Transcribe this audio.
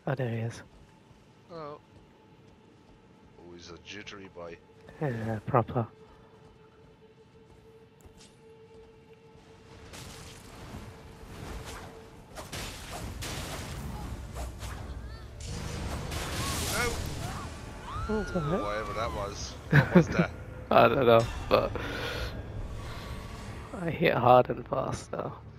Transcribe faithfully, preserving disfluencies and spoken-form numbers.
Oh, there he is. Oh. Oh, he's a jittery boy. Yeah, proper. No! Oh, it's alright. Whatever that was. What was that? I don't know, but I hit hard and fast though.